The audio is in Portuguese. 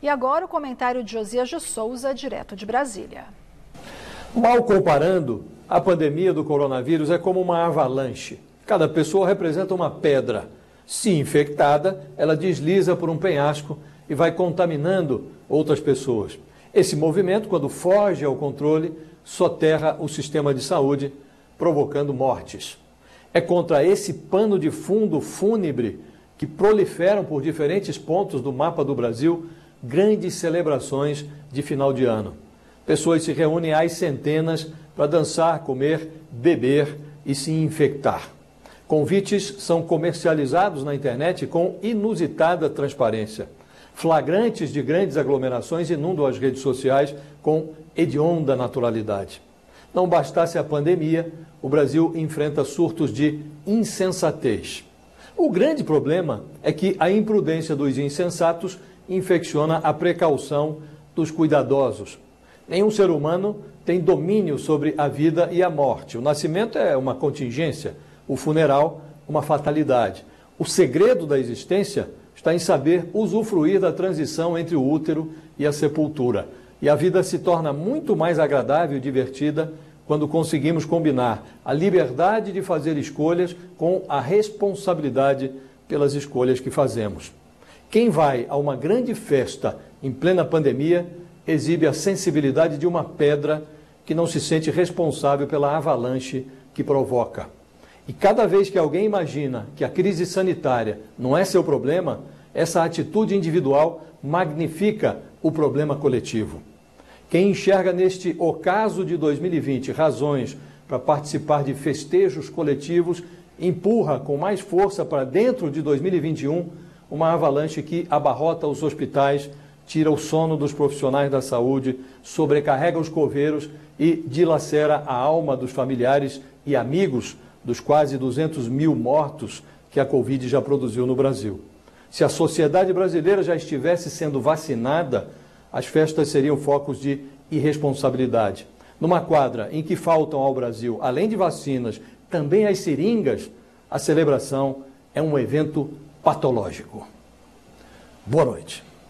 E agora o comentário de Josias de Souza, direto de Brasília. Mal comparando, a pandemia do coronavírus é como uma avalanche. Cada pessoa representa uma pedra. Se infectada, ela desliza por um penhasco e vai contaminando outras pessoas. Esse movimento, quando foge ao controle, soterra o sistema de saúde, provocando mortes. É contra esse pano de fundo fúnebre que proliferam por diferentes pontos do mapa do Brasil grandes celebrações de final de ano. Pessoas se reúnem às centenas para dançar, comer, beber e se infectar. Convites são comercializados na internet com inusitada transparência. Flagrantes de grandes aglomerações inundam as redes sociais com hedionda naturalidade. Não bastasse a pandemia, o Brasil enfrenta surtos de insensatez. O grande problema é que a imprudência dos insensatos infecciona a precaução dos cuidadosos. Nenhum ser humano tem domínio sobre a vida e a morte. O nascimento é uma contingência, o funeral, uma fatalidade. O segredo da existência está em saber usufruir da transição entre o útero e a sepultura. E a vida se torna muito mais agradável e divertida quando conseguimos combinar a liberdade de fazer escolhas com a responsabilidade pelas escolhas que fazemos. Quem vai a uma grande festa em plena pandemia exibe a sensibilidade de uma pedra que não se sente responsável pela avalanche que provoca. E cada vez que alguém imagina que a crise sanitária não é seu problema, essa atitude individual magnifica o problema coletivo. Quem enxerga neste ocaso de 2020 razões para participar de festejos coletivos, empurra com mais força para dentro de 2021 uma avalanche que abarrota os hospitais, tira o sono dos profissionais da saúde, sobrecarrega os coveiros e dilacera a alma dos familiares e amigos dos quase 200 mil mortos que a Covid já produziu no Brasil. Se a sociedade brasileira já estivesse sendo vacinada, as festas seriam focos de irresponsabilidade. Numa quadra em que faltam ao Brasil, além de vacinas, também as seringas, a celebração é um evento patológico. Boa noite.